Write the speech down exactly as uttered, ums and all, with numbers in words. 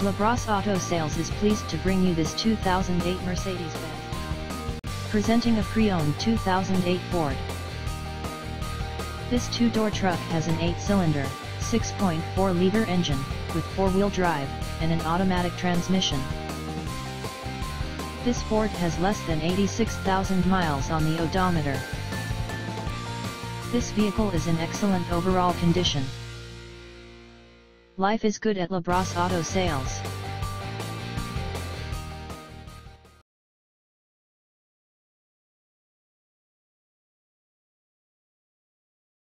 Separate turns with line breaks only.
LaBrosse Auto Sales is pleased to bring you this two thousand eight Mercedes-Benz. Presenting a pre-owned two thousand eight Ford. This two-door truck has an eight-cylinder, six point four liter engine, with four-wheel drive, and an automatic transmission. This Ford has less than eighty-six thousand miles on the odometer. This vehicle is in excellent overall condition. Life is good at LaBrosse Auto Sales.